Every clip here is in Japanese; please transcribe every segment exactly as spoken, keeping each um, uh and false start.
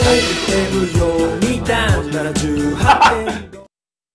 エフエム 読みたんななじゅうはちてんご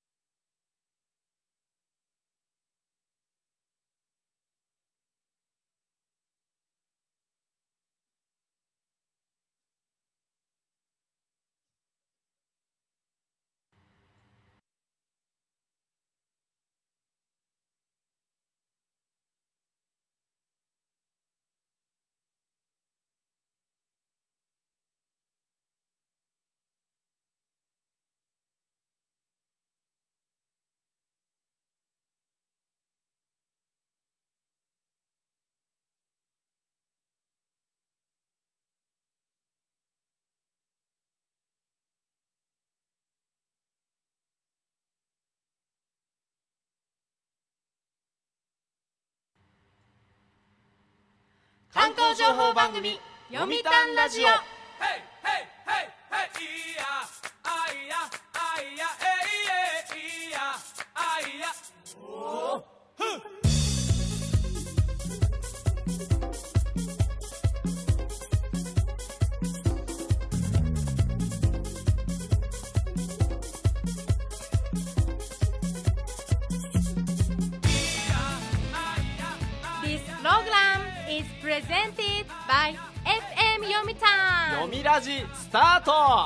観光情報番組読みたんラジオ。This program is presented by エフエム 読みたん。 読みラジスタート。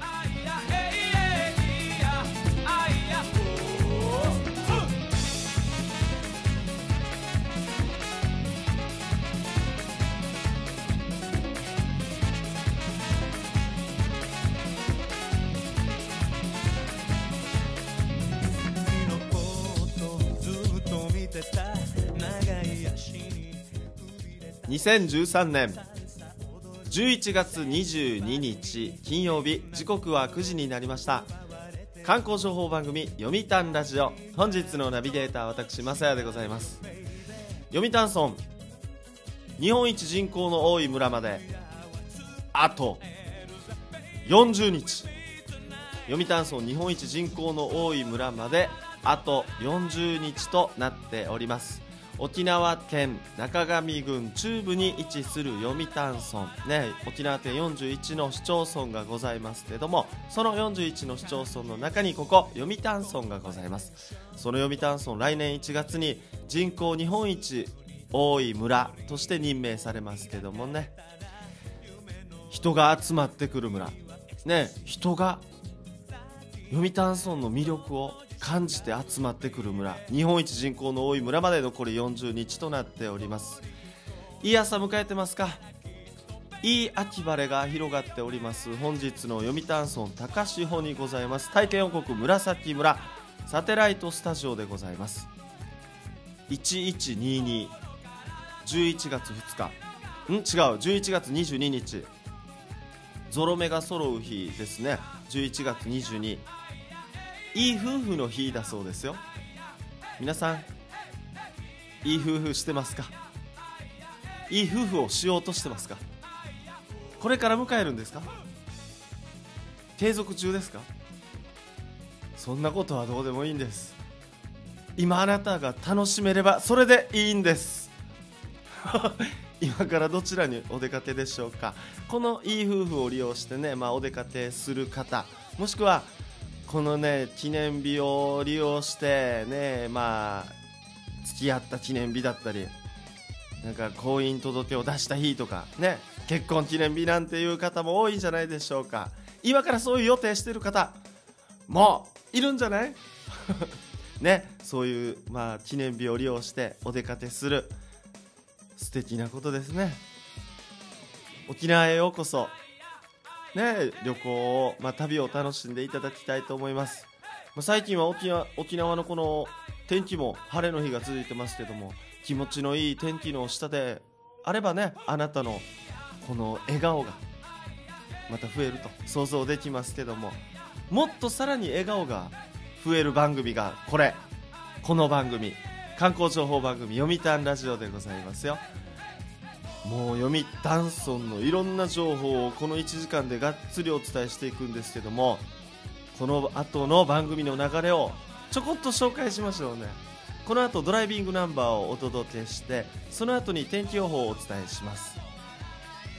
にせんじゅうさんねんじゅういちがつにじゅうににち金曜日、時刻はくじになりました。観光情報番組読みたんラジオ、本日のナビゲーターは私まさやでございます。読谷村、日本一人口の多い村まであとよんじゅうにち。読谷村日本一人口の多い村まであとよんじゅうにちとなっております。沖縄県中上郡中部に位置する読谷村、ね、沖縄県よんじゅういちの市町村がございますけれども、そのよんじゅういちの市町村の中にここ読谷村がございます。その読谷村、来年いちがつに人口日本一多い村として任命されますけどもね、人が集まってくる村、ね、人が読谷村の魅力を感じて集まってくる村、日本一人口の多い村まで残りよんじゅうにちとなっております。いい朝迎えてますか？いい秋晴れが広がっております本日の読谷村高志保にございます体験王国紫村サテライトスタジオでございます。いちいちにに、じゅういちがつふつか、ん違う、じゅういちがつにじゅうににち、ゾロ目が揃う日ですね。じゅういちがつにじゅうに、いい夫婦の日だそうですよ。皆さん、いい夫婦してますか？いい夫婦をしようとしてますか？これから迎えるんですか？継続中ですか？そんなことはどうでもいいんです。今あなたが楽しめればそれでいいんです今からどちらにお出かけでしょうか？このいい夫婦を利用してね、まあ、お出かけする方、もしくはこのね記念日を利用してね、まあ付き合った記念日だったり、なんか婚姻届を出した日とかね、結婚記念日なんていう方も多いんじゃないでしょうか。今からそういう予定してる方もういるんじゃないね、そういう、まあ、記念日を利用してお出かけする、素敵なことですね。沖縄へようこそね、旅行を、まあ、旅を楽しんでいただきたいと思います。まあ、最近は沖縄、沖縄のこの天気も晴れの日が続いてますけども、気持ちのいい天気の下であればね、あなたのこの笑顔がまた増えると想像できますけども、もっとさらに笑顔が増える番組がこれ、この番組、観光情報番組読谷ラジオでございますよ。もう読谷村のいろんな情報をこのいちじかんでがっつりお伝えしていくんですけども、この後の番組の流れをちょこっと紹介しましょうね。この後ドライビングナンバーをお届けして、その後に天気予報をお伝えします。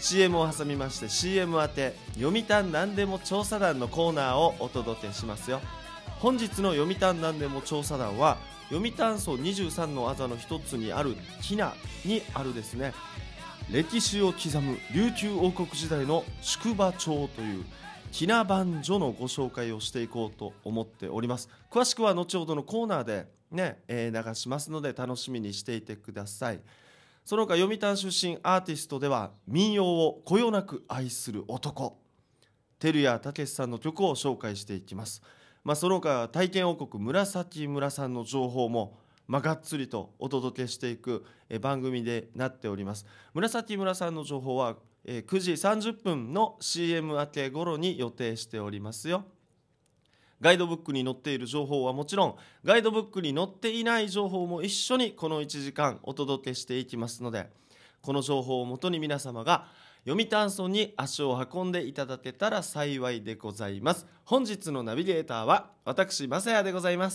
シーエム を挟みまして シーエム 宛て読谷なんでも調査団のコーナーをお届けしますよ。本日の読谷なんでも調査団は読谷村にじゅうさんの技の一つにある喜納にあるですね、歴史を刻む琉球王国時代の宿場町という喜納番所のご紹介をしていこうと思っております。詳しくは後ほどのコーナーでね、えー、流しますので楽しみにしていてください。その他読谷出身アーティストでは民謡をこよなく愛する男照屋武さんの曲を紹介していきます。まあ、その他体験王国紫村さんの情報もまあ、がっつりとお届けしていくえ番組でなっております。紫村さんの情報はえくじさんじゅっぷんの シーエム 明け頃に予定しておりますよ。ガイドブックに載っている情報はもちろん、ガイドブックに載っていない情報も一緒にこのいちじかんお届けしていきますので、この情報をもとに皆様が読谷村に足を運んでいただけたら幸いでございます。本日のナビゲーターは私正也でございます。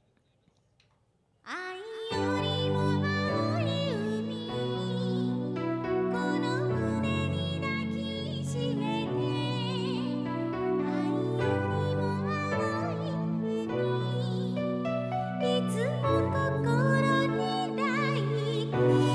愛よりも青い海、この胸に抱きしめて、愛よりも青い海、いつも心に抱いて。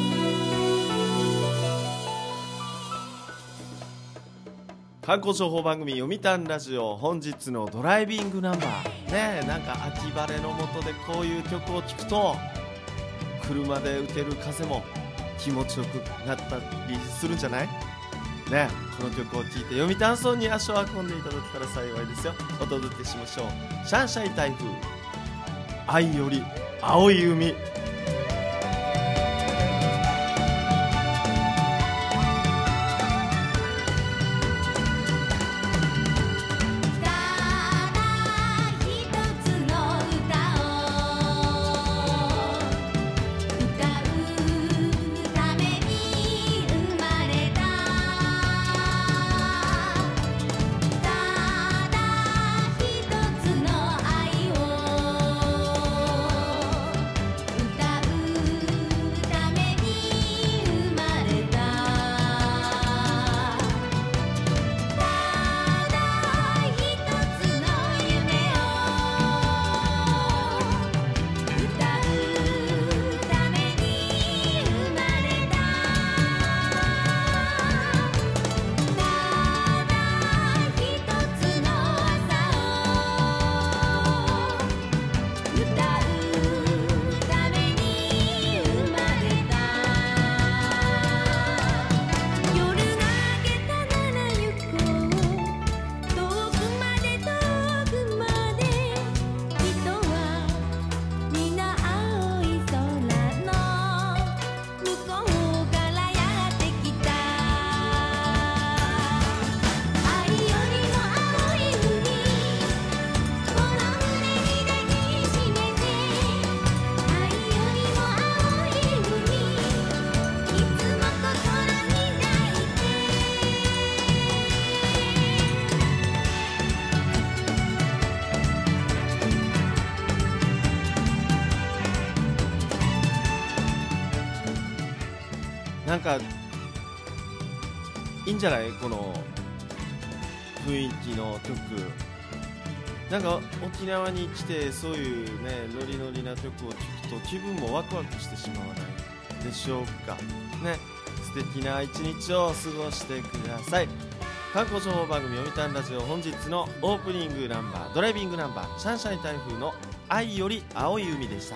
観光情報番組読谷ラジオ、本日のドライビングナンバーねえ、なんか秋晴れの下でこういう曲を聴くと車で受ける風も気持ちよくなったりするんじゃないねえ。この曲を聴いて読谷村に足を運んでいただけたら幸いですよ。お届けしましょう。シャンシャイ台風、愛より青い海。なんかいいんじゃない、この雰囲気の曲。なんか沖縄に来てそういうねノリノリな曲を聴くと気分もワクワクしてしまわないでしょうかね。素敵な一日を過ごしてください。観光情報番組読谷ラジオ、本日のオープニングナンバー、ドライビングナンバー、シャンシャイ台風の愛より青い海でした。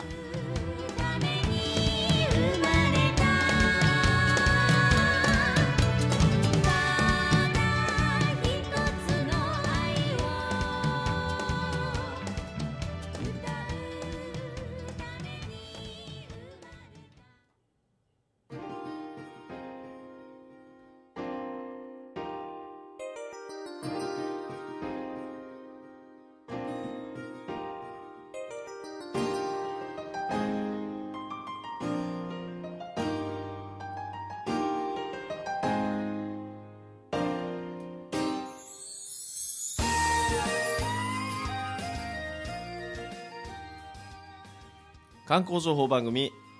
観光情報番組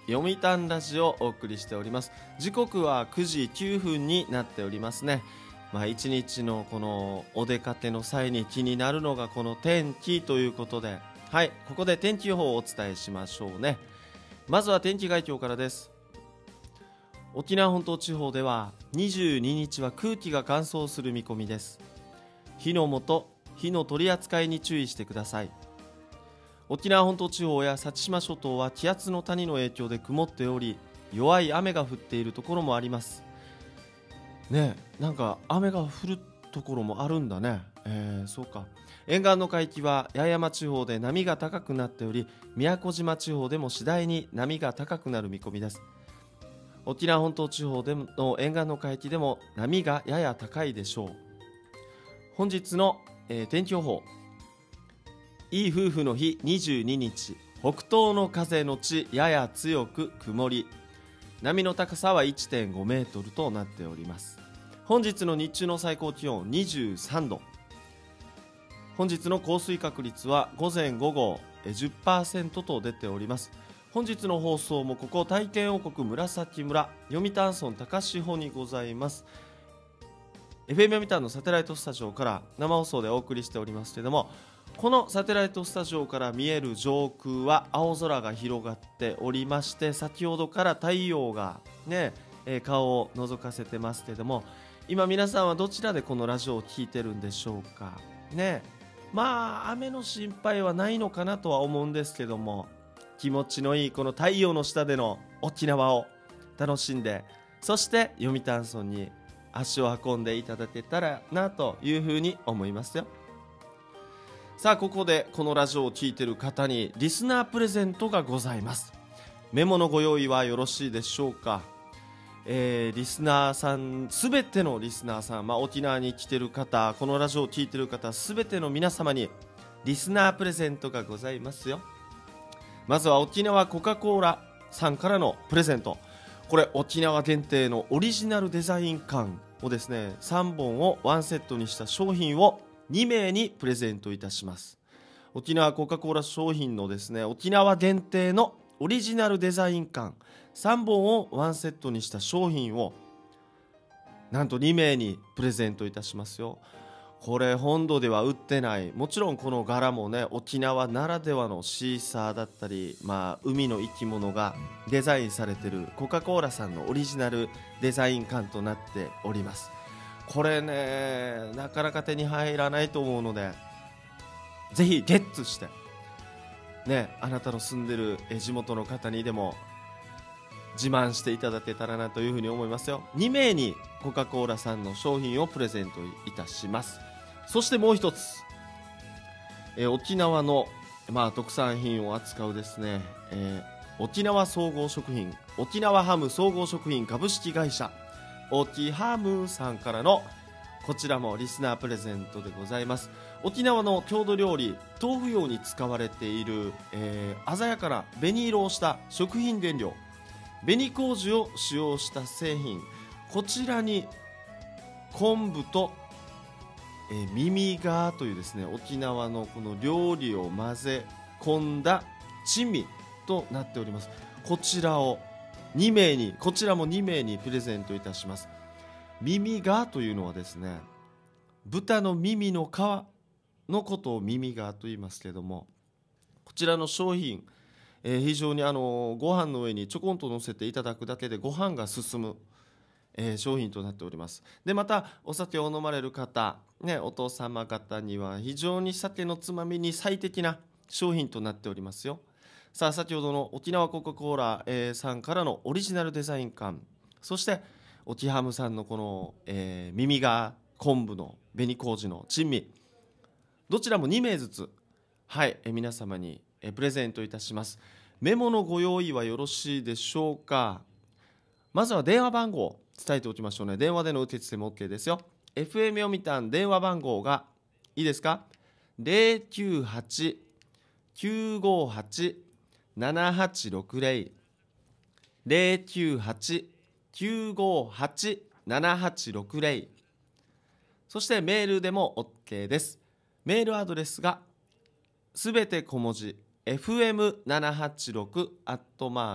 読谷ラジオをお送りしております。時刻はくじきゅうふんになっておりますね。まあ、一日のこのお出かけの際に気になるのがこの天気ということで、はい、ここで天気予報をお伝えしましょうね。まずは天気概況からです。沖縄本島地方ではにじゅうににちは空気が乾燥する見込みです。火の元、火の取り扱いに注意してください。沖縄本島地方や先島諸島は気圧の谷の影響で曇っており、弱い雨が降っているところもありますね。え、なんか雨が降るところもあるんだね。えー、そうか。沿岸の海域は八重山地方で波が高くなっており、宮古島地方でも次第に波が高くなる見込みです。沖縄本島地方での沿岸の海域でも波がやや高いでしょう。本日の、えー、天気予報。いい夫婦の日にじゅうににち、北東の風のちやや強く曇り、波の高さは いってんごメートルとなっております。本日の日中の最高気温にじゅうさんど、本日の降水確率は午前午後 じゅっパーセント と出ております。本日の放送もここ体験王国紫村読谷村高志保にございます。 エフエム 読谷のサテライトスタジオから生放送でお送りしておりますけれども、このサテライトスタジオから見える上空は青空が広がっておりまして、先ほどから太陽がね、えー、顔を覗かせてますけれども、今皆さんはどちらでこのラジオを聞いてるんでしょうかね。まあ雨の心配はないのかなとは思うんですけども、気持ちのいいこの太陽の下での沖縄を楽しんで、そして読谷村に足を運んでいただけたらなというふうに思いますよ。さあ、ここでこのラジオを聞いている方にリスナープレゼントがございます。メモのご用意はよろしいでしょうか。えー、リスナーさん、すべてのリスナーさん、まあ、沖縄に来ている方、このラジオを聞いている方、すべての皆様にリスナープレゼントがございますよ。まずは沖縄コカ・コーラさんからのプレゼント。これ沖縄限定のオリジナルデザイン缶をですね、さんぼんをワンセットにした商品をにめいにプレゼントいたします。沖縄コカ・コーラ商品のですね、沖縄限定のオリジナルデザイン缶さんぼんをワンセットにした商品をなんとにめいにプレゼントいたしますよ。これ本土では売ってない、もちろんこの柄もね、沖縄ならではのシーサーだったり、まあ、海の生き物がデザインされているコカ・コーラさんのオリジナルデザイン缶となっております。これね、なかなか手に入らないと思うので、ぜひゲッツしてね、あなたの住んでる地元の方にでも自慢していただけたらなというふうに思いますよ。にめいにコカ・コーラさんの商品をプレゼントいたします。そしてもう一つ、えー、沖縄の、まあ、特産品を扱うですね、えー、沖縄総合食品、沖縄ハム総合食品株式会社オキハムさんからのこちらもリスナープレゼントでございます。沖縄の郷土料理豆腐用に使われている、えー、鮮やかな紅色をした食品原料紅麹を使用した製品、こちらに昆布と、えー、耳がというですね、沖縄のこの料理を混ぜ込んだ珍味となっております。こちらをにめいに、こちらもにめいにプレゼントいたします。耳がというのはですね、豚の耳の皮のことを耳がと言いますけれども、こちらの商品、えー、非常にあのご飯の上にちょこんと乗せていただくだけでご飯が進む、えー、商品となっております。でまたお酒を飲まれる方、ね、お父様方には非常に酒のつまみに最適な商品となっておりますよ。さあ、先ほどの沖縄コカ・コーラ、えー、さんからのオリジナルデザイン缶、そしてオキハムさんのこの、えー、耳が昆布の紅麹の珍味、どちらもにめいずつ、はい、えー、皆様に、えー、プレゼントいたします。メモのご用意はよろしいでしょうか。まずは電話番号を伝えておきましょうね。電話での受付も OK ですよ。 エフエム 読谷電話番号がいいですか。 ゼロきゅうはち きゅうごはち ななはちろくゼロ ゼロきゅうはち きゅうごはち ななはちろくゼロ、 そしてメールでも OK です。メールアドレスがすべて小文字 エフエムななはちろく アットマーク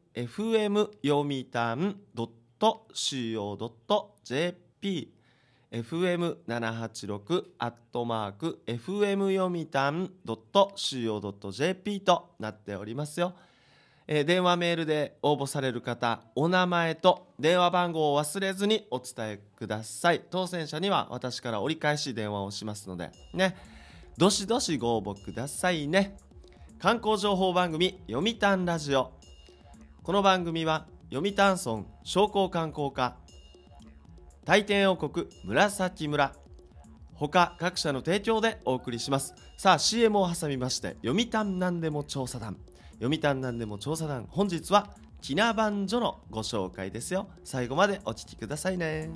エフエム 読谷 .シーオー ドット ジェーピー エフエムななはちろく アットマーク エフエム 読谷 シーオー ドット ジェーピー となっておりますよ。えー、電話メールで応募される方、お名前と電話番号を忘れずにお伝えください。当選者には私から折り返し電話をしますのでね、どしどしご応募くださいね。観光情報番組読谷ラジオ。この番組は読谷村商工観光課、大天王国紫村他各社の提供でお送りします。さあ シーエム を挟みまして、読谷なんでも調査団、読谷なんでも調査団、本日はきなばん所のご紹介ですよ。最後までお聞きくださいね。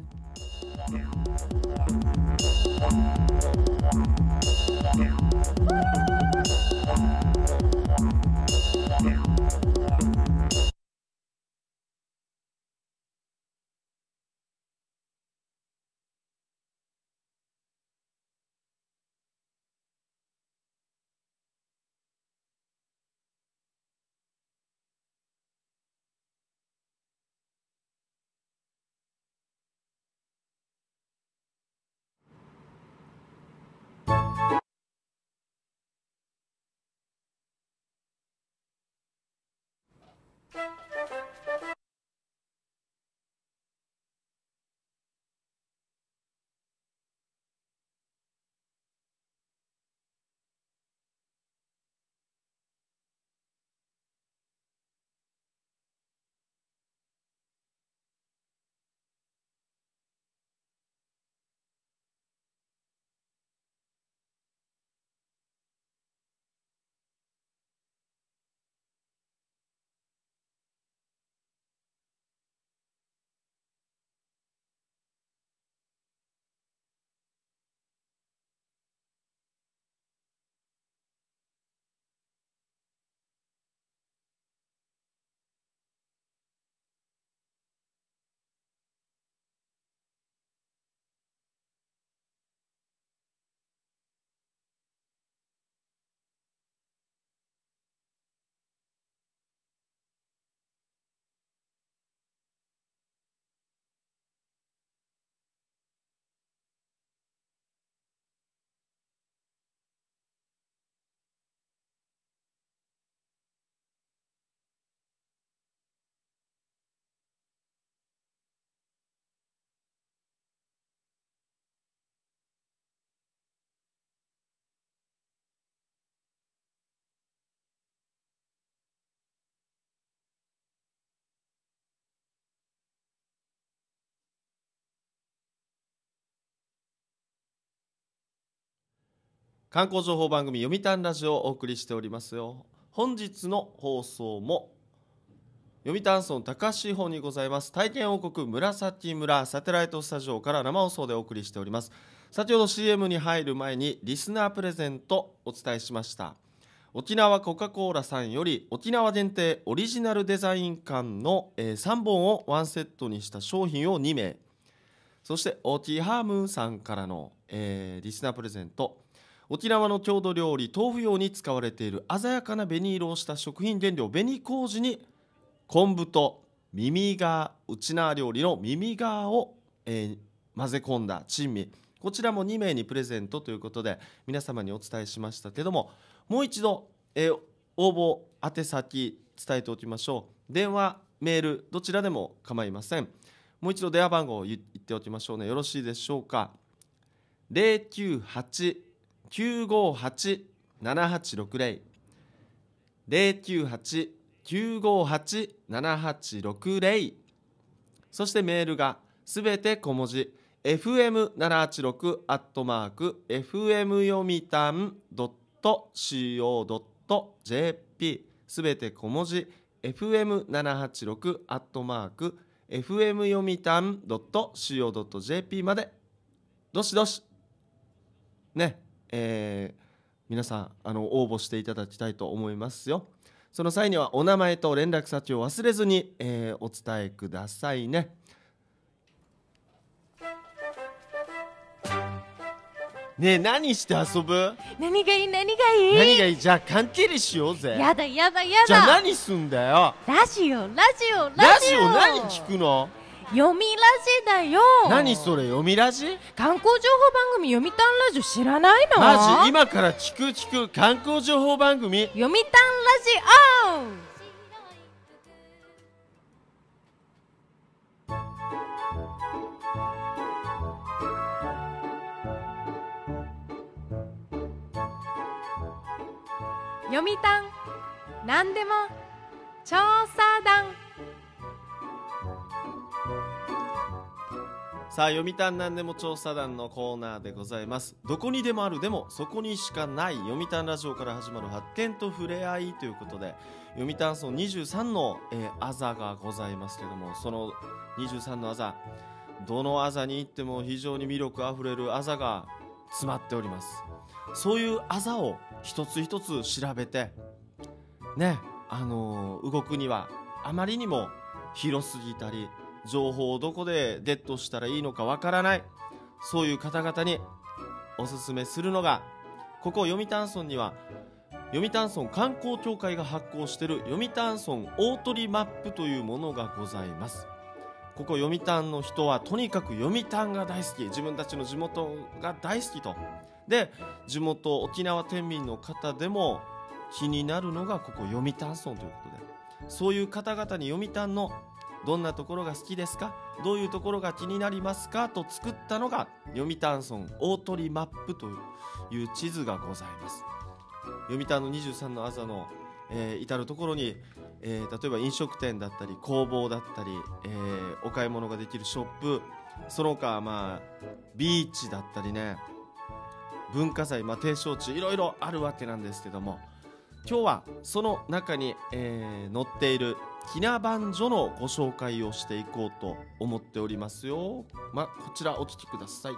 観光情報番組読谷ラジオをお送りしておりますよ。本日の放送も読谷村高志保にございます体験王国紫村サテライトスタジオから生放送でお送りしております。先ほど シーエム に入る前にリスナープレゼントお伝えしました。沖縄コカ・コーラさんより沖縄限定オリジナルデザイン缶のさんぼんをワンセットにした商品をにめい、そしてオーティーハームさんからの、えー、リスナープレゼント、沖縄の郷土料理豆腐用に使われている鮮やかな紅色をした食品原料紅麹に昆布と耳が内縄料理の耳がを、えー、混ぜ込んだ珍味、こちらもにめいにプレゼントということで皆様にお伝えしましたけども、もう一度、えー、応募宛先伝えておきましょう。電話メールどちらでも構いません。もう一度電話番号を言っておきましょうね。よろしいでしょうか。 ゼロきゅうはち きゅうごはち ななはちろくゼロ ゼロきゅうはち きゅうごはち ななはちろくゼロ、 そしてメールがすべて小文字 エフエムななはちろく アットマーク エフエム 読谷 シーオー ドット ジェーピー すべて小文字 エフエムななはちろく アットマーク エフエム 読谷 シーオー ドット ジェーピー までどしどしね、えー、皆さんあの応募していただきたいと思いますよ。その際にはお名前と連絡先を忘れずに、えー、お伝えくださいね。 ねえ、何して遊ぶ？ 何がいい何がいい？ 何がいい？じゃあ缶蹴りしようぜ。 やだやだやだ。 じゃあ何すんだよ。 ラジオラジオラジオ何聞くの？ 読みラジだよ。 何それ、読みラジ？ 観光情報番組読みたんラジオ知らないの？ マジ？今から聞く聞く観光情報番組読みたんラジオ。読みたんなんでも調査団。 さあ、読谷なんでも調査団のコーナーでございます。どこにでもある、でもそこにしかない読谷ラジオから始まる発見と触れ合いということで、読谷村にじゅうさんの、えー、あざがございますけども、そのにじゅうさんのあざ、どのあざに行っても非常に魅力あふれるあざが詰まっております。そういうあざを一つ一つ調べてね、あのー、動くにはあまりにも広すぎたり、情報をどこでゲットしたらいいのかわからない、そういう方々におすすめするのが、ここ読谷村には読谷村観光協会が発行している読谷村大鳥マップというものがございます。ここ読谷の人はとにかく読谷が大好き、自分たちの地元が大好きと。で、地元沖縄県民の方でも気になるのがここ読谷村ということで、そういう方々に読谷のどんなところが好きですか、どういうところが気になりますかと作ったのが読谷村大鳥マップという地図がございます。読谷のにじゅうさんのあざの、えー、至るところに、えー、例えば飲食店だったり工房だったり、えー、お買い物ができるショップ、その他、まあ、ビーチだったりね、文化財、まあ、景勝地、いろいろあるわけなんですけども、今日はその中に、えー、載っているひな番所のご紹介をしていこうと思っておりますよ。まあ、こちらお聞きください。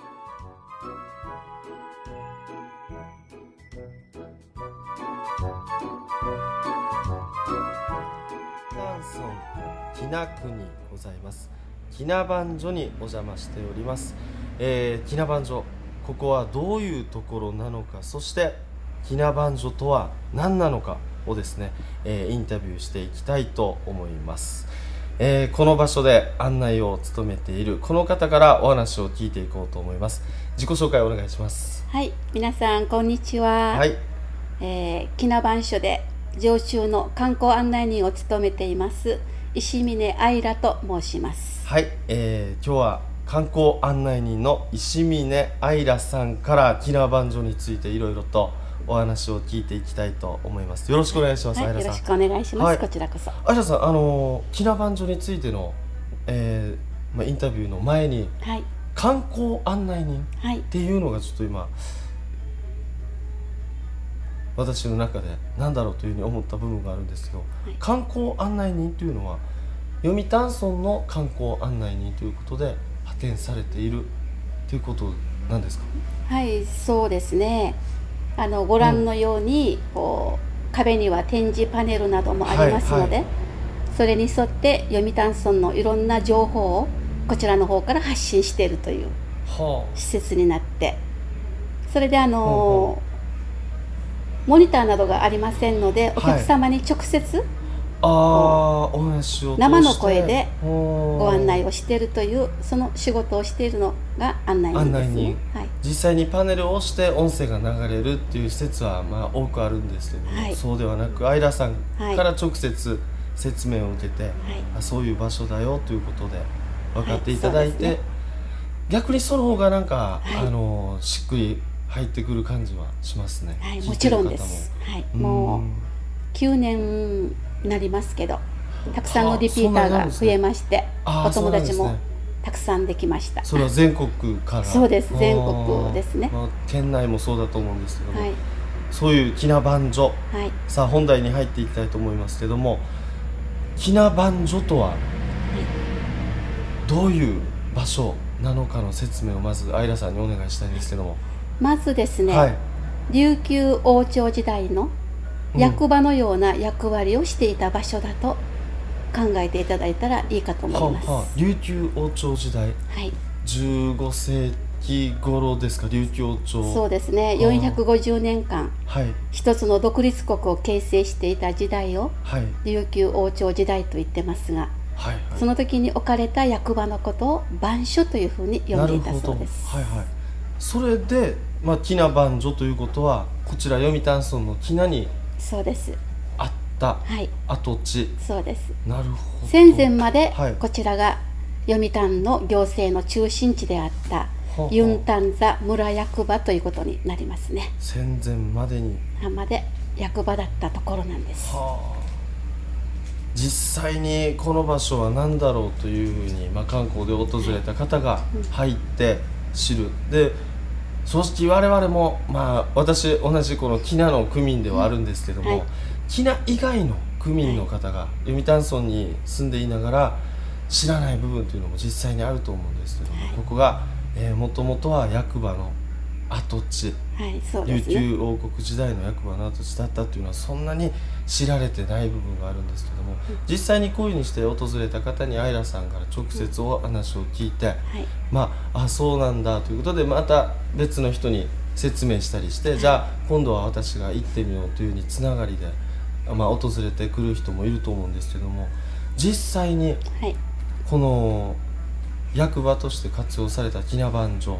ひな区にございますひな番所にお邪魔しております。えー、ひな番所、ここはどういうところなのか、そしてひな番所とは何なのかをですね、えー、インタビューしていきたいと思います。えー、この場所で案内を務めているこの方からお話を聞いていこうと思います。自己紹介お願いします。 はい、皆さんこんにちは。 はい、 えー、ひな番所で常駐の観光案内人を務めています石峰愛良と申します。 はい、えー、今日は観光案内人の石峰愛良さんからひな番所についていろいろとお話を聞いていきたいと思います。よろしくお願いします。 はい、 愛良さん、 よろしくお願いします。はい、こちらこそ。 愛良さん、あのひな番所についての、えーまあ、インタビューの前に、 はい、 観光案内人はいっていうのがちょっと今私の中で何だろうというふうに思った部分があるんですけど、はい、観光案内人というのは読谷村の観光案内人ということで派遣されているということなんですか？ はい、そうですね。あのご覧のように、うん、こう壁には展示パネルなどもありますので、はいはい、それに沿って読谷村のいろんな情報をこちらの方から発信しているという施設になって、それであのーモニターなどがありませんので、お客様に直接、はい、 あお話を生の声でご案内をしているという、その仕事をしているのが案内人ですね。はい、実際にパネルを押して音声が流れるっていう施設はまあ多くあるんですけども、はい、そうではなく愛良さんから直接説明を受けて、はい、あそういう場所だよということで分かっていただいて、はいね、逆にその方がなんか、はい、あのしっくり入ってくる感じはしますね。 はい、もちろんです。はい、もうきゅうねんになりますけど、たくさんのリピーターが増えまして、お友達もたくさんできました。 それは全国から？ そうです、全国ですね。 まあ、県内もそうだと思うんですけども、はい、そういうひな番所、はい、さあ本題に入っていきたいと思いますけども、ひな番所とはどういう場所なのかの説明をまず愛良さんにお願いしたいんですけども。 まずですね、はい、琉球王朝時代の役場のような役割をしていた場所だと考えていただいたらいいかと思います。 はは琉球王朝時代、はい、じゅうごせい紀頃ですか、琉球王朝。 そうですね、 あーよんひゃくごじゅうねんかんはい一つの独立国を形成していた時代をはい琉球王朝時代と言ってますが、 はいはい。 その時に置かれた役場のことを番所というふうに呼んでいたそうです。 はいはい。それで、まあ、喜納番所ということはこちら読谷村の喜納にそうです。 あったはい、 跡地。 そうです。 なるほど。 戦前まではいこちらが読谷の行政の中心地であったははユンタンザ村役場ということになりますね。 戦前までに。 まで役場だったところなんです。 はあ。実際にこの場所は何だろうというふうに、まあ、観光で訪れた方が入って知る。で正直我々も、まあ、私同じこの喜納の区民ではあるんですけども、 はい喜納以外の区民の方が読谷村に住んでいながら知らない部分というのも実際にあると思うんですけども、ここがもともとは役場の跡地、 はい、そうで琉すね。 球王国時代の役場の跡地だったというのはそんなに知られてない部分があるんですけども、実際にこういうふうにして訪れた方にアイラさんから直接お話を聞いて、 はい、 まああそうなんだということでまた別の人に説明したりして、じゃあ今度は私が行ってみようというふうにつながりで、まあ、訪れてくる人もいると思うんですけども、実際にはい、 この役場として活用された喜納番所、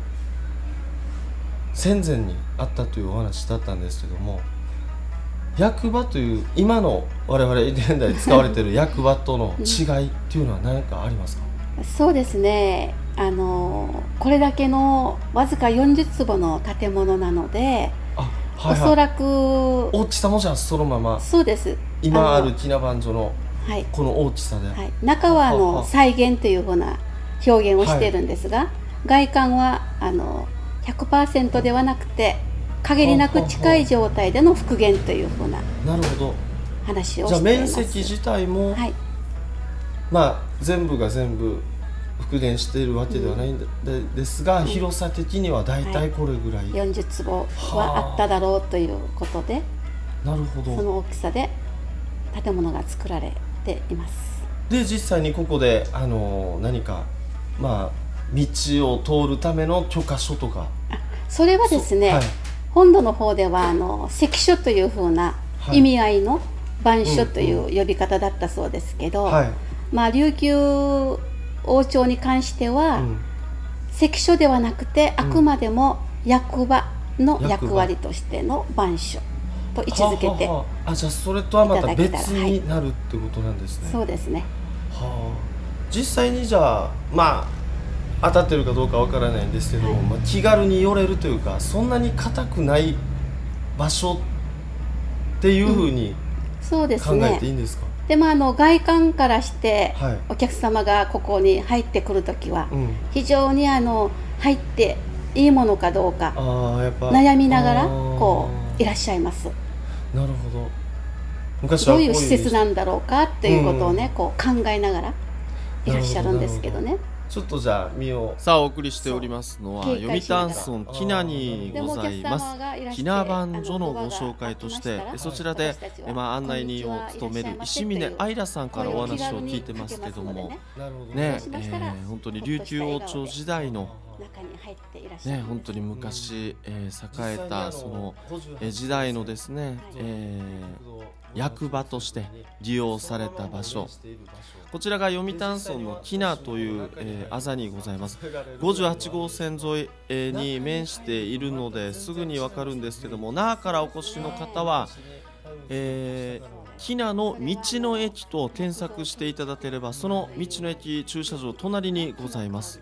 戦前にあったというお話だったんですけども、役場という今の我々現代使われている役場との違いっていうのは何かありますか？ そうですね。あのこれだけのわずかよんじゅうつぼの建物なので、 あ、はいはい、 おそらく大きさもじゃあそのままそうです。 今あるの喜納番所のはい、 この大きさで、 はい、中はあはははの再現というふうな表現をしているんですが、外観はあの ひゃくパーセント ではなくて限りなく近い状態での復元というふうななるほど。 話をじゃあしています。 面積自体も、 はい、 まあ全部が全部復元しているわけではないんで、でですが、広さ的にはだいたいこれぐらい、 よんじゅうつぼはあっただろうということで、 なるほど。 その大きさで建物が作られています。 で実際にここであの何かまあ道を通るための許可書とか、 それはですね、 はい、 本土の方ではあの関所というふうな意味合いの番所という呼び方だったそうですけど、 はい、 まあ、琉球王朝に関しては、 うん、 関所ではなくてあくまでも役場の役場役割としての番所と位置づけて、 はははあ、じゃあそれとはまた別いただけたらになるってことなんですね。 そうですね。 はあ、実際にじゃあまあ当たってるかどうかわからないんですけども、 はい、 まあ、気軽に寄れるというかそんなに硬くない場所っていうふうにそうです考えていいね。 んですか？ でもあの外観からしてはい、 お客様がここに入ってくるときは、 うん、 非常にあの入っていいものかどうかああやっぱ悩みながらあーこういらっしゃいます。 なるほど。昔はこういうどういう施設なんだろうかっていうことをね、こう考えながらいらっしゃるんですけどね。 ちょっとじゃあ身をさあお送りしておりますのはそう読谷村喜納にございます喜納番所のご紹介として、そちらでまあ案内人を務める石峰愛良さんからお話を聞いてますけどもね、えー、本当に琉球王朝時代のね、本当に昔、えー、栄えたその、えー、時代のですね、えー、役場として利用された場所、こちらが読谷村の喜納という、えー、あざにございます。ごじゅうはちごうせん沿い、えー、に面しているのですぐにわかるんですけども、那覇からお越しの方は、えー、喜納の道の駅と検索していただければその道の駅駐車場隣にございます。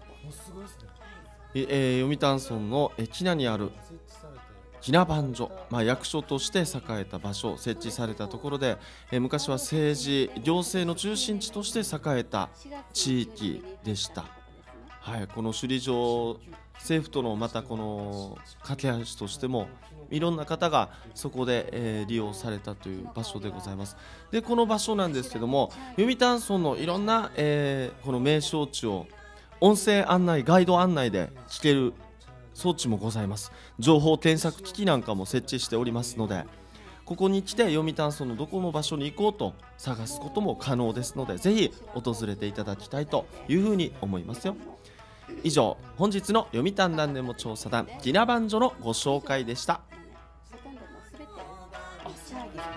えー、読谷村の喜納にある喜納番所、まあ、役所として栄えた場所、設置されたところで、えー、昔は政治行政の中心地として栄えた地域でした。はい、この首里城政府とのまたこの架け橋としてもいろんな方がそこで、えー、利用されたという場所でございます。でこの場所なんですけども、読谷村のいろんな、えー、この名勝地を音声案内、ガイド案内で聞ける装置もございます。情報添削機器なんかも設置しておりますので、ここに来て読谷村のどこの場所に行こうと探すことも可能ですので、ぜひ訪れていただきたいというふうに思いますよ。 以上、本日の読谷何でも調査団ギナバンジョのご紹介でした。 ほとんどもうすべてチャーギ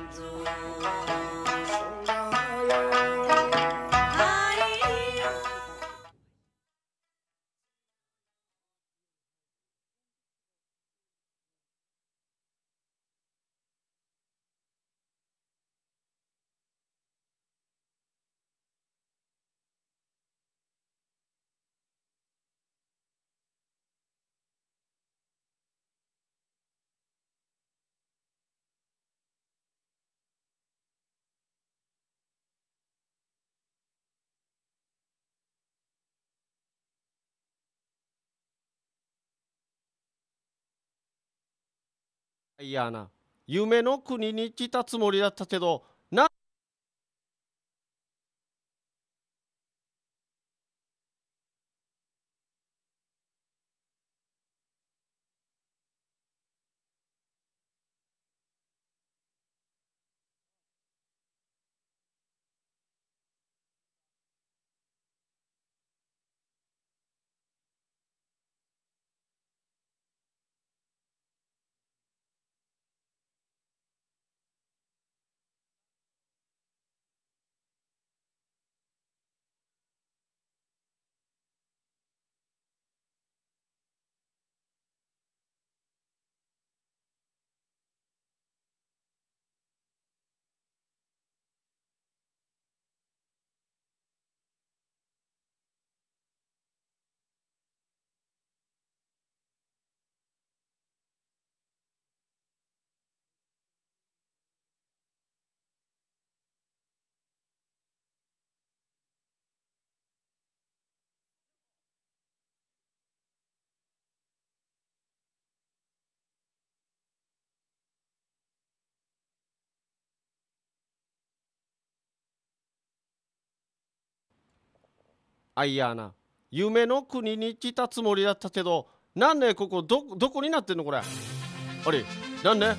いやな、夢の国に来たつもりだったけどな。あ、いやな、夢の国に来たつもりだったけど、なんでここ ど, どこになってんのこれ。あれ、なんで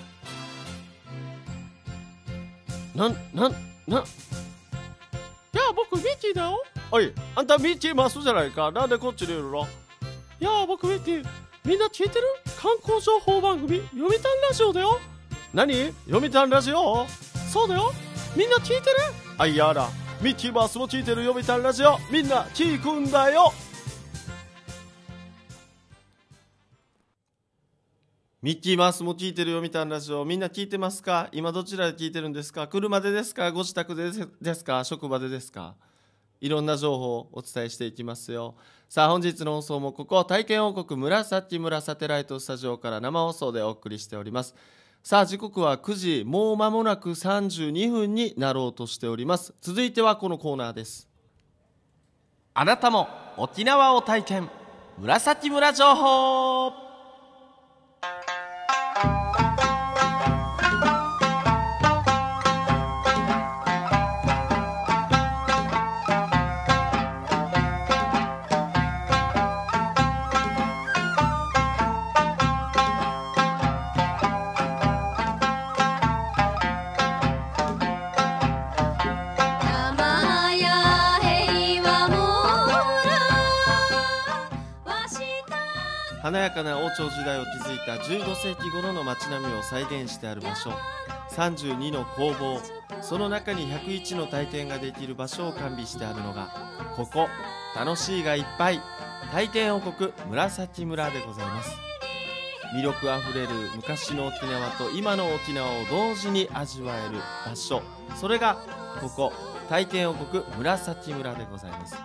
なんなんないや、僕ミッキーだよ。おい、あんたミッキーマスじゃないか。なんでこっちにいるの。いや、僕ミッキー。みんな聞いてる？観光情報番組読谷ラジオだよ。何？読谷ラジオ？そうだよ。みんな聞いてる？あ、いやだ、ミッキーマウスも聞いてる読谷ラジオ。みんな聞くんだよ。ミッキーマウスも聞いてる読谷ラジオ。みんな聞いてますか？今どちらで聞いてるんですか？車でですか？ご自宅でですか？職場でですか？いろんな情報をお伝えしていきますよ。さあ、本日の放送もここ体験王国紫村サテライトスタジオから生放送でお送りしております。さあ、時刻はくじ、もう間もなくさんじゅうにふんになろうとしております。続いてはこのコーナーです。あなたも沖縄を体験、紫村情報。華やかな王朝時代を築いたじゅうごせいき頃の街並みを再現してある場所、さんじゅうにの工房、その中にひゃくいちの体験ができる場所を完備してあるのがここ、楽しいがいっぱい体験王国紫村でございます。魅力あふれる昔の沖縄と今の沖縄を同時に味わえる場所、それがここ体験王国紫村でございます。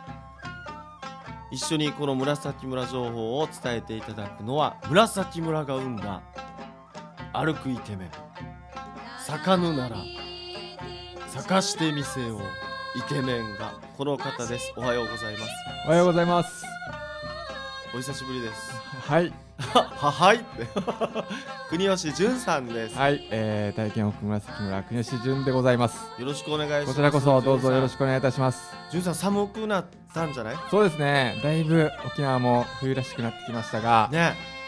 一緒にこの紫村情報を伝えていただくのは、紫村が生んだ歩くイケメン、咲かぬなら咲かしてみせようイケメンがこの方です。おはようございます。 おはようございます。 お久しぶりです。 はいははいって国吉淳さんです。 はい、えー、体験王国紫村国吉淳でございます。 よろしくお願いします。 こちらこそどうぞよろしくお願いいたします。 淳さん、寒くなったんじゃない？ そうですね、だいぶ沖縄も冬らしくなってきましたが、 ね、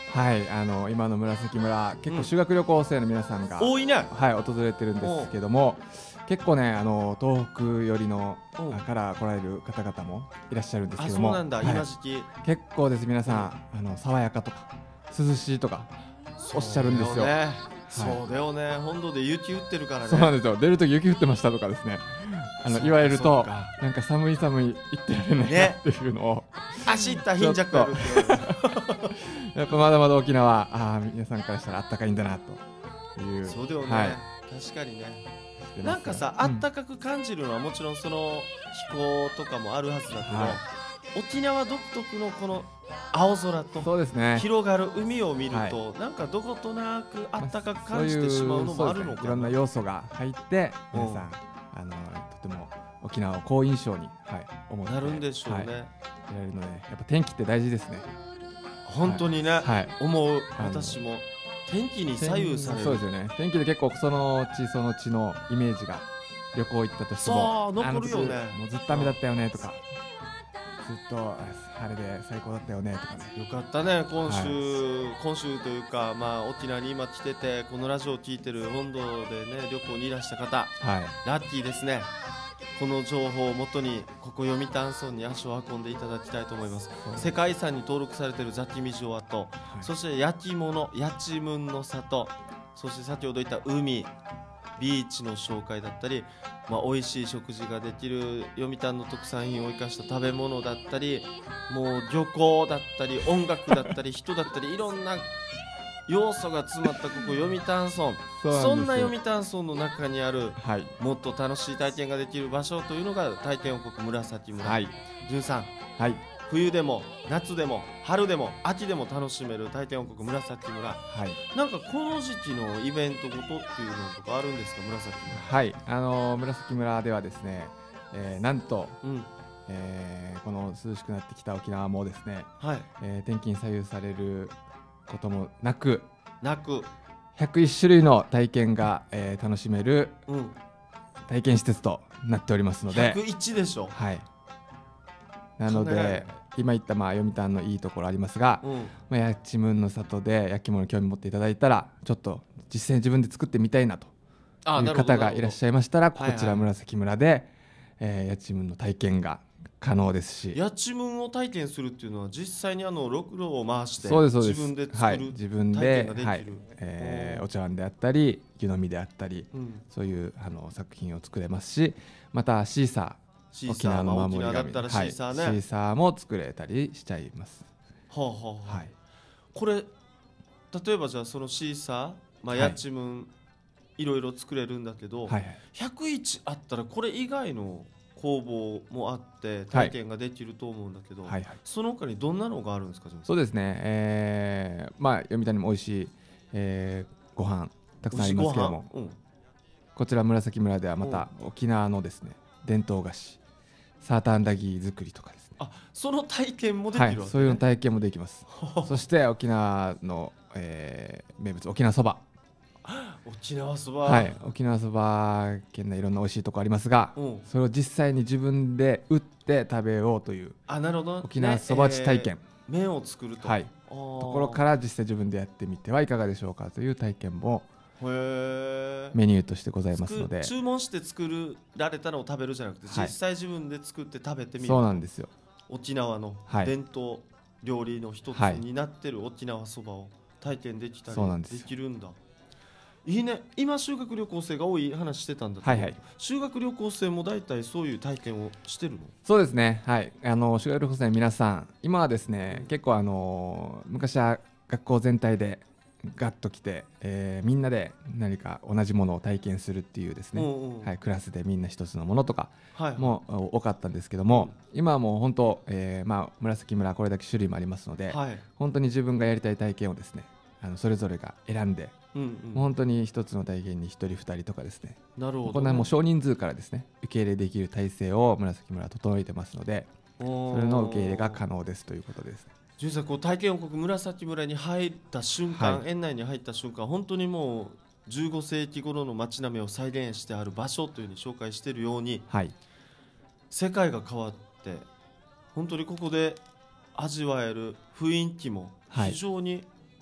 はいあの今の紫村結構修学旅行生の皆さんが、 多いね。 はい訪れてるんですけども、結構ねあの東北寄りのうんから来られる方々もいらっしゃるんですあ、 けども、 そうなんだ、 はい今時期。 結構です皆さんあの爽やかとか涼しいとかおっしゃるんですよ。 ね、そうだよね、本土で雪降ってるからね。 そうなんですよ。出るとき雪降ってましたとかですね。あのそうか言われるとそうかなんか寒い寒い行ってられないなねっていうのを、 走った貧弱やるって言われる。 やっぱまだまだ沖縄ああ皆さんからしたらあったかいんだなという。 そうだよね、 はい確かにね。 してますなんかさ、 うんあったかく感じるのはもちろんその気候とかもあるはずだけど、 はい沖縄独特のこの青空とそうですね。 広がる海を見ると、なんかどことなくあったかく感じてしまうのもあるのかな。 そういうそうですねいろんな要素が入って皆さうんんあのとても沖縄を好印象に、はい、思ってなるんでしょうね、 はい、いられるのでやっぱ天気って大事ですね。 本当にね、 はい思う。 あの私も天気に左右される。 そうですよね。天気で結構その地その地のイメージが旅行行ったとしてもそう残るよねあの時もうずっと雨だったよねとか、ずっとあ晴れで最高だったよねとかね。 よかったね、今週、今週というか、まあ、沖縄に今来てて、このラジオを聞いてる本土でね、旅行にいらした方、 はいラッキーですね。この情報をもとに、ここ読谷村に足を運んでいただきたいと思います。 そうです世界遺産に登録されているザキミ城跡、 はいそして焼き物、やちむんの里、そして先ほど言った海、ビーチの紹介だったり、まあ、美味しい食事ができる読谷の特産品を生かした食べ物だったり、もう漁港だったり音楽だったり人だったりいろんな要素が詰まったここ読谷村、そそんななんですよ読谷村の中にあるはいもっと楽しい体験ができる場所というのが体験王国紫村、 はいじゅんさん、 はい冬でも夏でも春でも秋でも楽しめる体験王国紫村、 はいなんかこの時期のイベントごとっていうのとかあるんですか、紫はいあのー紫村ではですね、えーなんと、 村。うんえーこの涼しくなってきた沖縄もですね、 はい、 えー天気に左右されることもなくなく、 ひゃくいち種類の体験が、えー楽しめるうん、 体験施設となっておりますので、 ひゃくいちでしょ。 はい、なの考えられないで今言ったまあ読谷のいいところありますが、 うん、 まあ、やちむんの里で焼き物に興味持っていただいたらちょっと実際に自分で作ってみたいなという方がいらっしゃいましたら、こはいはいちら紫村で、えーやちむんの体験が可能ですし、 やちむんを体験するっていうのは実際にあのろくろを回してそうですそうです自分ではい、 作る、 自分体で験ができる、 はいえーお茶碗であったり湯飲みであったり、 うん、 そういうあの作品を作れますし、またシーサーシーサー、 沖縄のまあ、 守り神、 沖縄だったらシーサーね、 はい、シーサーも作れたりしちゃいます。 はあはあはあはい、 これ例えばじゃあそのシーサー、まあ、 はいやちむん、いろいろ作れるんだけど、 はいはいひゃくいちあったらこれ以外の工房もあって体験ができると思うんだけど、 はいはい、 その他にどんなのがあるんですか。 そうですね、えーまあ、読谷にも美味しい、えーご飯たくさんありますけども、 うん、 こちら紫村ではまた沖縄のですね伝統菓子サーターアンダギー作りとかですね、 あ、その体験もできるわけ、ね、 はい、そういうの体験もできますそして沖縄の、えー名物沖縄そば、 沖縄そば、 はい、沖縄そば県内いろんな美味しいとこありますが、 うん、 それを実際に自分で打って食べようというあ、なるほど、 沖縄そば打ち体験、 ねえー麺を作ると、 はい、 あーところから実際自分でやってみてはいかがでしょうかという体験もへーメニューとしてございますので、 作注文して作られたのを食べるじゃなくて、 はい実際自分で作って食べてみる、 そうなんですよ。 沖縄のはい伝統料理の一つはいになってる沖縄そばを体験できたりそうなんですよできるんだ。いいね。今修学旅行生が多い話してたんだけど、 はいはい修学旅行生も大体そういう体験をしてるの？ そうですね、はい、あの修学旅行生の皆さん、今はですね結構あの昔は学校全体でガッと来て、えーみんなで何か同じものを体験するっていうですね、 うんうんはい、クラスでみんな一つのものとかはい、 もお多かったんですけども、今はもう本当、えーまあ、紫村これだけ種類もありますので、 はい、 本当に自分がやりたい体験をですねあのそれぞれが選んで、 うんうんもう本当に一つの体験に一人二人とかですね、 なるほど、ね。 こんなもう少人数からですね受け入れできる体制を紫村は整えてますので、 そそれの受け入れが可能ですということですね。 純さん、こう体験王国紫村に入った瞬間、 はい園内に入った瞬間、本当にもうじゅうご世紀頃の街並みを再現してある場所というふうに紹介しているように、 はい、 世界が変わって本当にここで味わえる雰囲気もはい非常に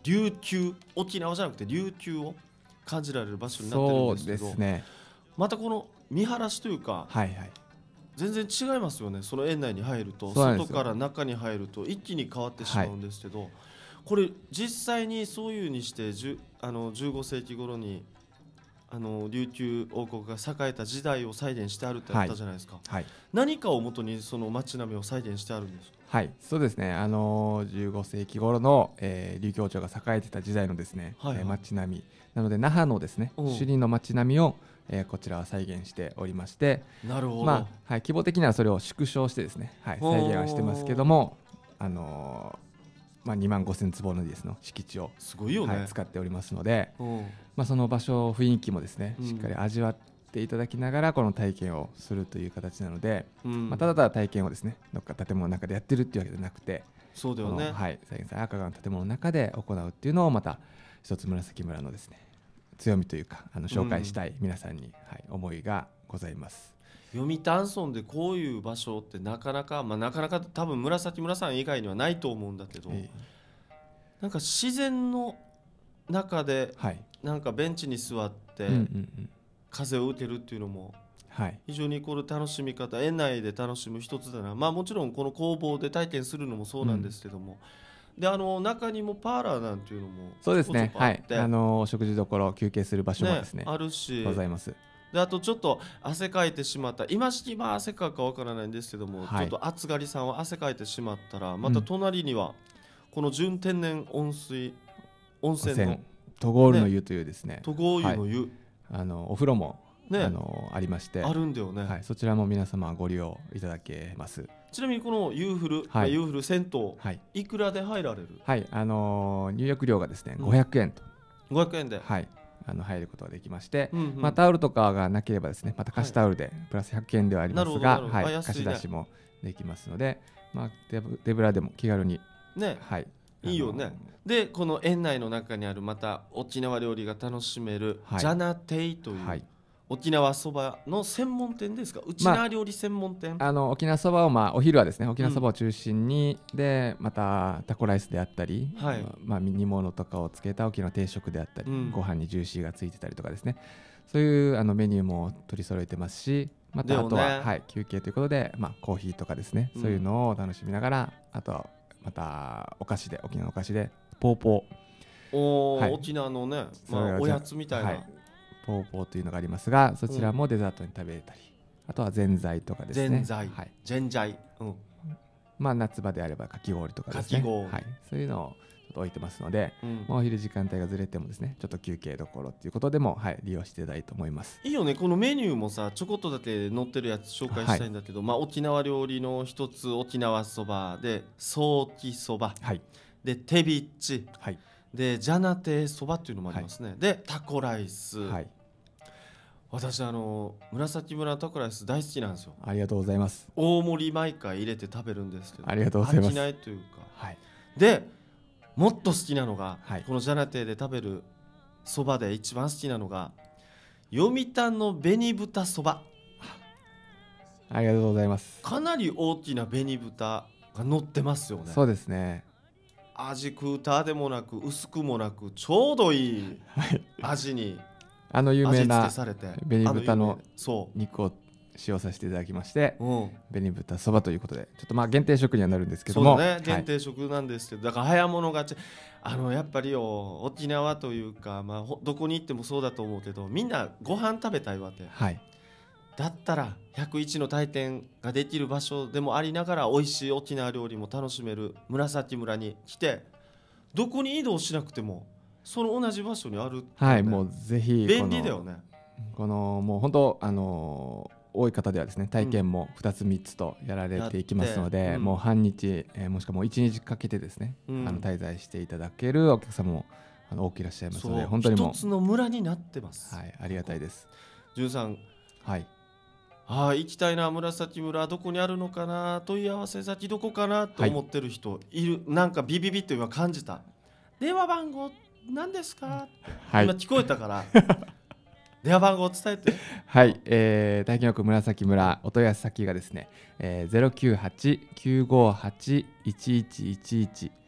琉球、沖縄じゃなくて琉球を感じられる場所になってるんですけど、 そうですね。 またこの見晴らしというかはいはい。 全然違いますよね。その園内に入るとそうなんですよ外から中に入ると一気に変わってしまうんですけど、これ実際にそういうにしてじゅあのじゅうごせいき頃にあの琉球王国が栄えた時代を再現してあるってあったじゃないですか、 はい。 何かをもとにその街並みを再現してあるんですか？ はい、そうですね。あのーじゅうごせいき頃の、えー、琉球王朝が栄えてた時代のですね、 はいはいえー街並みなので那覇のですねうん首里の街並みを、えーこちらは再現しておりまして、 なるほど、 まあはい、規模的にはそれを縮小してですね、はい、 おー再現はしてますけども、あのーまあ、にまんごせんつぼのですの敷地を、 すごいよね、 はい、使っておりますので、 うんまあ、その場所雰囲気もですねうんしっかり味わっていただきながらこの体験をするという形なので、 うんまあ、ただただ体験をですねどっか建物の中でやってるっていうわけじゃなくて、 そうだよね、 このはい、再現され赤川の建物の中で行うっていうのをまた一つ紫村のですね強みというかあの紹介したい皆さんに、はい、思いがございます。 読谷村でこういう場所ってなかなか、まあ、なかなか多分紫村さん以外にはないと思うんだけど、 えなんか自然の中でーはい、 なんかベンチに座ってうんうんうん風を受けるっていうのもはい、 非常にこれ楽しみ方、園内で楽しむ一つだな。まあもちろんこの工房で体験するのもそうなんですけども、であの中にもパーラーなんていうのもそうですねちょこちょこあってはい、あのー食事処休憩する場所もですねあるし、 ございます。 であとちょっと汗かいてしまった、今時期まあ汗かくかわからないんですけども、 はいちょっと暑がりさんは汗かいてしまったらまた隣にはこの純天然温水温泉の温泉トゴールの湯というですね戸郷湯の湯、 あのお風呂も、 ねあのーありましてあるんだよね、 はい、そちらも皆様ご利用いただけます。 ちなみにこのユーフル、 はいユーフル銭湯はい、 いくらで入られる？ はい、あのー入浴料がですねうんごひゃくえんと、 ごひゃくえんで、 はい、あの入ることができまして、 うんうんまあ、タオルとかがなければですねまた貸しタオルでプラスひゃくえんではありますが、 なるほどなるほどはい、 あ安いね貸し出しもできますので、まあ、デブデブラでも気軽に、 ね、 はい、 いいよね。でこの園内の中にあるまた沖縄料理が楽しめる、 はいジャナテイという、 はい、 沖縄そばの専門店ですか？沖縄料理専門店、 あの沖縄そばを、まあ、お昼はですね沖縄そばを中心に、でまたタコライスであったり、 はいまあ、煮物とかをつけた沖縄定食であったり、 うんご飯にジューシーがついてたりとかですね、そういうあのメニューも取り揃えてますし、またあとは、 だよねはい、休憩ということで、まあ、コーヒーとかですね、 うんそういうのを楽しみながら、あとはまたお菓子で沖縄のお菓子でポーポおーはい沖縄のね、まあ、 それがおやつみたいな、 はい、ポーポーというのがありますが、そちらもデザートに食べれたり、あとはぜんざいとかですね、 ぜんざいはい、 ジェンジャイ、うん、 まあ、夏場であればかき氷とかですね、 かき氷はい、そういうのをちょっと置いてますので、 うんまあお昼時間帯がずれてもですねちょっと休憩どころっていうことでも、はい、利用していただいたと思います。 いいよね。このメニューもさちょこっとだけ載ってるやつ紹介したいんだけど、まあ、沖縄料理の一つ沖縄そばでソーキそばはい、 でテビッチはい、 でジャナテそばっていうのもありますね、でタコライス、 はい、 私あの紫村タコライス大好きなんですよ。 ありがとうございます。 大盛り毎回入れて食べるんですけどありがとうございます飽きないというか、 はい、 でもっと好きなのが、 はいこのジャナテで食べるそばで一番好きなのが読谷の紅豚そば。 ありがとうございます。 かなり大きな紅豚が乗ってますよね。 そうですね、 味食うたでもなく薄くもなくちょうどいいはい、 味にあの有味付名なけされて、 紅豚のあ有名そ肉を使用させていただきまして、 う、うん、 紅豚そばということでちょっとまあ限定食にはなるんですけども、 そうだね、限はい、 定食なんですけど、だから早物勝ち。あのやっぱりよ沖縄というか、まあ、ほどこに行ってもそうだと思うけど、みんなご飯食べたいわけはい、 だったらひゃくいちの体験ができる場所でもありながら美味しい沖縄料理も楽しめる紫村に来て、どこに移動しなくてもその同じ場所にあるってね、 はい、もうぜひこの便利だよね。 このもう本当あのー多い方ではですね体験もふたつみっつとやられていきますので、 やってうんもう半日、えーもしくはもういちにちかけてですね、 うんあの滞在していただけるお客様もあの多くいらっしゃいますそうので、本当にも一つの村になってます。 う、はい、ありがたいです。 じゅんさん、 はい、 ああ行きたいな、紫村どこにあるのかな、問い合わせ先どこかなと思ってる人いる、なんかビビビッと今感じた。電話番号何ですかって、 はい今聞こえたから電話番号伝えて。 はい、えー、大金区紫村お問い合わせ先がですね、えー、ゼロきゅうはち きゅうごはち いちいちいちいち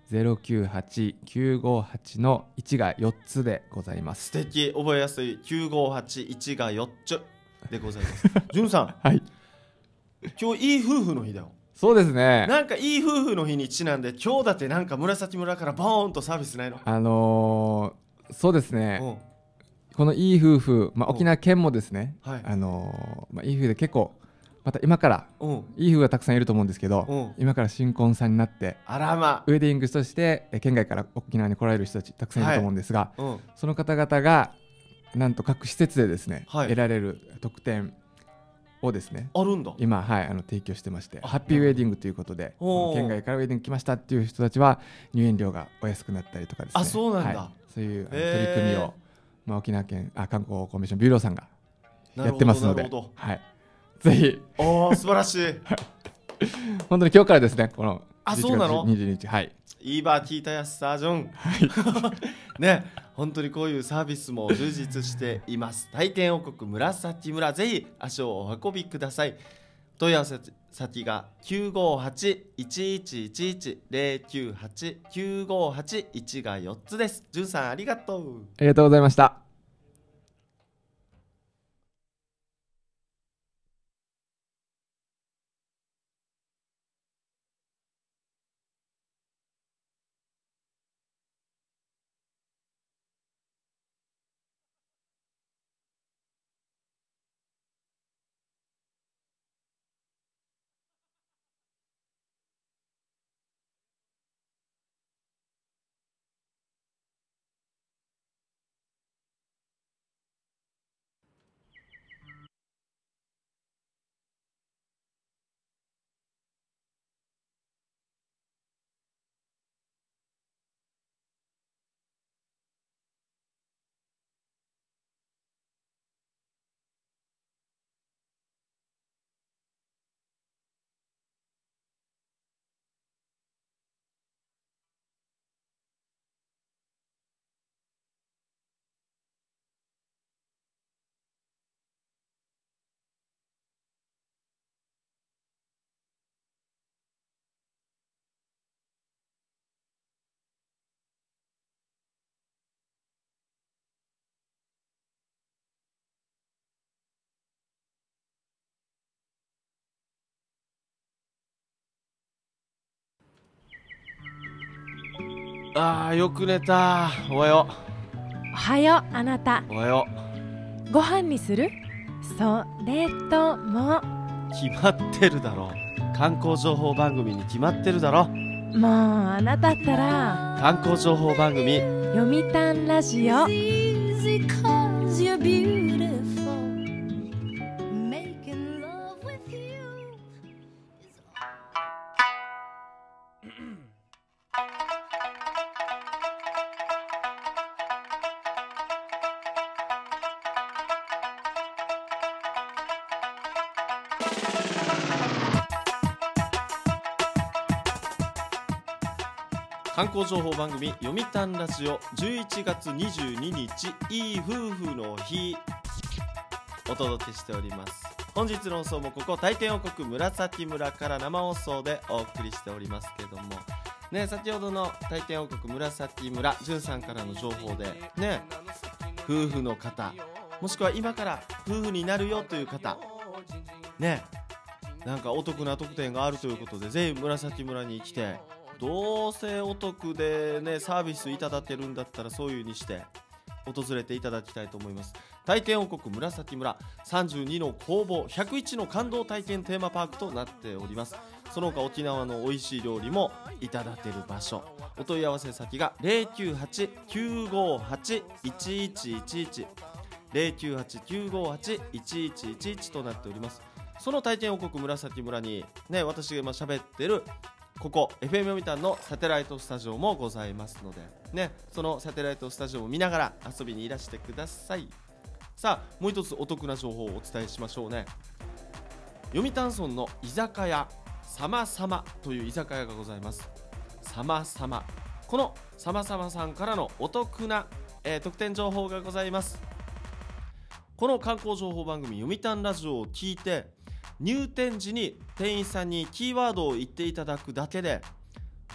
ゼロきゅうはち きゅうごはちのいちがよっつでございます。 素敵、覚えやすい。きゅうごはちいちがよっつでございますじゅんさん、 はい、 今日いい夫婦の日だよ。 そうですね。 なんかいい夫婦の日にちなんで今日だってなんか紫村からボーンとサービスないの？ あのー、そうですね、 うん、 このいい夫婦、まあ、 うん沖縄県もですね、 はい、 あのーまあ、いい夫婦で結構また今からうん、 いい夫婦がたくさんいると思うんですけど、 うん今から新婚さんになってあらま、 ウェディングとしてえ県外から沖縄に来られる人たちたくさんいると思うんですが、 うん、 その方々がなんと各施設でですね、 はい得られる特典をですねあるんだ。 今、はい、あの提供してまして、 あハッピーウェディングということでおー県外からウェディング来ましたっていう人たちは入園料がお安くなったりとかですね。 あ、そうなんだ。 はい、そういうあのへー取り組みを、まあ、沖縄県あ観光コミュニケーションビューローさんがなるほどやってますので、 なるほどはい、ぜひおー素晴らしい本当に今日からですね、このあそうなのにじゅうににち、はい、 いいバー聞いたやつさジョンね、本当にこういうサービスも充実しています。体験王国紫村、ぜひ足をお運びください。問い合わせ先が きゅうごはちいちいちいちいち ゼロきゅうはち きゅうごはちいちがよっつです。じゅんさんありがとう。 ありがとうございました。 あーよく寝た。おはよおはようあなた。 うおはよご飯にする？それともう。決まってるだろ。観光情報番組に決まってるだろ。 もうあなたったら観光情報番組読谷ラジオ。 Easy 'cause you're beautiful. Making love with you is all. 観光情報番組読谷ラジオじゅういちがつにじゅうににちいい夫婦の日お届けしております。本日の放送もここ体験王国紫村から生放送でお送りしておりますけどもね、先ほどの体験王国紫村じゅんさんからの情報でね、夫婦の方もしくは今から夫婦になるよという方ね、なんかお得な特典があるということでぜひ紫村に来て、どうせお得でねサービスいただけるんだったらそういうにして訪れていただきたいと思います。体験王国紫村さんじゅうにの工房ひゃくいちの感動体験テーマパークとなっております。その他沖縄の美味しい料理もいただける場所、お問い合わせ先が ゼロきゅうはち きゅうごはち いちいちいちいち ゼロきゅうはち きゅうごはち いちいちいちいちとなっております。その体験王国紫村にね、私が今喋ってるここ エフエム 読谷のサテライトスタジオもございますのでね、そのサテライトスタジオを見ながら遊びにいらしてください。さあもう一つお得な情報をお伝えしましょうね。読谷村の居酒屋さまさまという居酒屋がございます。さまさま、このさまさまさんからのお得な、えー、特典情報がございます。この観光情報番組読谷ラジオを聞いて入店時に店員さんにキーワードを言っていただくだけで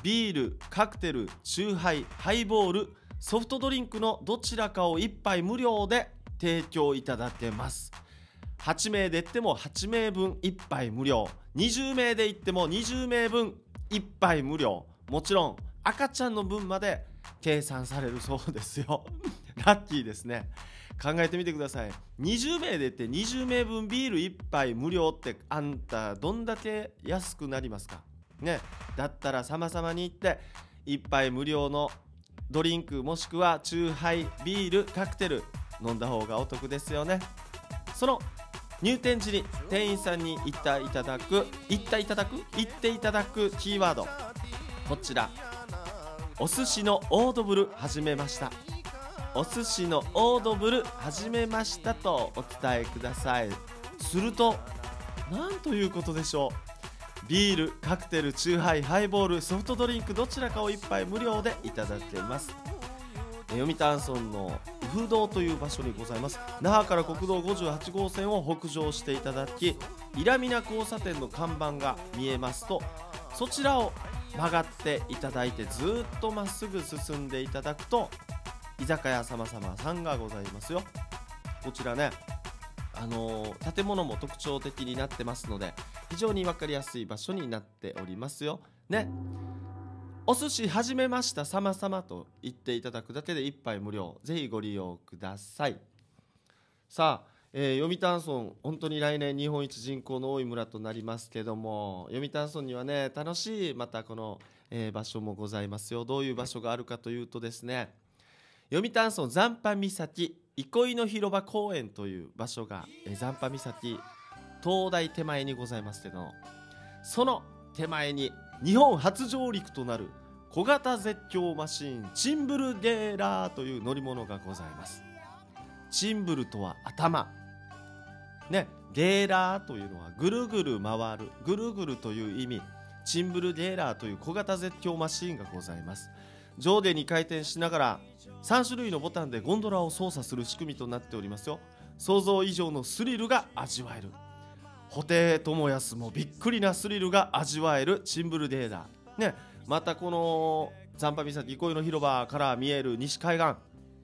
ビール、カクテル、チューハイ、ハイボール、ソフトドリンクのどちらかをいっぱい無料で提供いただけます。はちめいで行ってもはちめいぶんいっぱい無料、にじゅうめいで行ってもにじゅうめいぶんいっぱい無料、もちろん赤ちゃんの分まで計算されるそうですよラッキーですね。考えてみてください。にじゅうめいで行ってにじゅうめいぶんビールいっぱい無料って、あんたどんだけ安くなりますかね。だったら様々に行っていっぱい無料のドリンク、もしくはチューハイ、ビール、カクテル飲んだ方がお得ですよね。その入店時に店員さんに言っていただく言っていただく言っていただくキーワード、こちら、お寿司のオードブル始めました、お寿司のオードブル始めましたとお伝えください。するとなんということでしょう、ビール、カクテル、チューハイ、ハイボール、ソフトドリンクどちらかをいっぱい無料でいただけます。読谷村の宇風堂という場所にございます。那覇から国道ごじゅうはちごうせんを北上していただき、伊良皆交差点の看板が見えますと、そちらを曲がっていただいてずっとまっすぐ進んでいただくと居酒屋さまさまさんがございますよ。こちらね、あのー、建物も特徴的になってますので非常に分かりやすい場所になっておりますよね。お寿司始めましたさまさまと言っていただくだけで一杯無料、ぜひご利用ください。さあ、えー、読谷村、本当に来年日本一人口の多い村となりますけども、読谷村にはね、楽しいまたこの、えー、場所もございますよ。どういう場所があるかというとですね、読谷村残波岬憩いの広場公園という場所が、えー、残波岬灯台手前にございますけど、その手前に日本初上陸となる小型絶叫マシーンチンブルゲーラーという乗り物がございます。チンブルとは頭ね、ゲーラーというのはぐるぐる回る、ぐるぐるという意味。チンブルゲーラーという小型絶叫マシーンがございます。上下に回転しながらさんしゅるいのボタンでゴンドラを操作する仕組みとなっておりますよ。想像以上のスリルが味わえる、布袋寅泰もびっくりなスリルが味わえるチンブルゲーラーね。またこの残波岬憩いの広場から見える西海岸、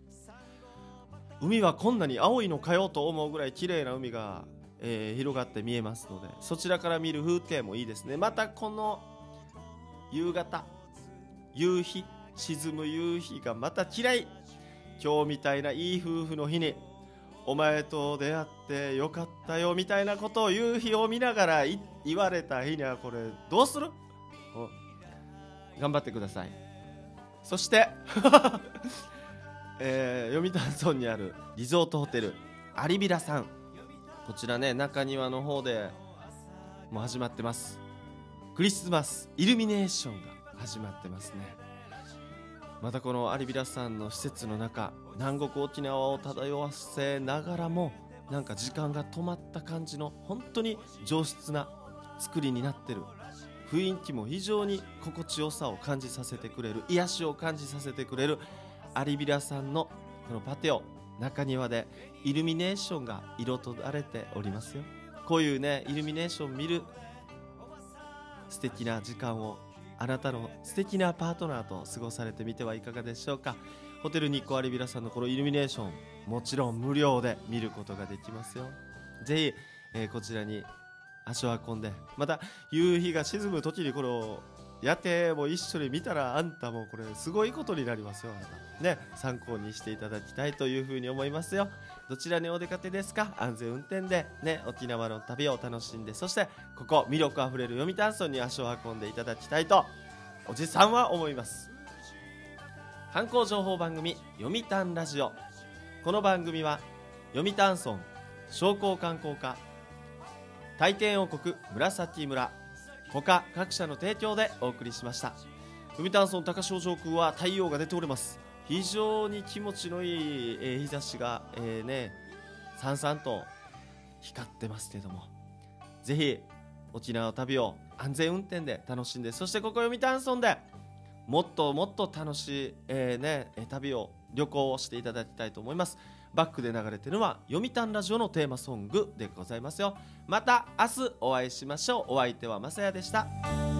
海はこんなに青いのかよと思うぐらい綺麗な海が、えー、広がって見えますので、そちらから見る風景もいいですね。またこの夕方、夕日、沈む夕日がまた綺麗。今日みたいないい夫婦の日にお前と出会ってよかったよみたいなことを夕日を見ながら言われた日には、これどうする？頑張ってください。そしてえー、読谷村にあるリゾートホテルアリビラさん、こちらね、中庭の方でもう始まってます。クリスマスイルミネーションが始まってますね。またこのアリビラさんの施設の中、南国沖縄を漂わせながらもなんか時間が止まった感じの本当に上質な作りになってる。雰囲気も非常に心地よさを感じさせてくれる、癒しを感じさせてくれるアリビラさんのこのパテオ中庭でイルミネーションが彩られておりますよ。こういうね、イルミネーション見る素敵な時間をあなたの素敵なパートナーと過ごされてみてはいかがでしょうか。ホテル日光アリビラさんのこのイルミネーション、もちろん無料で見ることができますよ。ぜひ、えー、こちらに足を運んで、また夕日が沈む時にこの夜景も一緒に見たら、あんたもこれすごいことになりますよ。あなたね、参考にしていただきたいというふうに思いますよ。どちらにお出かけですか？安全運転でね、沖縄の旅を楽しんで、そしてここ魅力あふれる読谷村に足を運んでいただきたいとおじさんは思います。観光情報番組読谷ラジオ、この番組は読谷村商工観光課、大天王国紫村、他各社の提供でお送りしました。読谷村高潮上空は太陽が出ております。非常に気持ちのいい、えー、日差しが、えー、ねさんさんと光ってますけども、ぜひ沖縄の旅を安全運転で楽しんで、そしてここ読谷村でもっともっと楽しい、えーね、旅を旅行をしていただきたいと思います。バックで流れているのは読谷ラジオのテーマソングでございますよ。また明日お会いしましょう。お相手はまさやでした。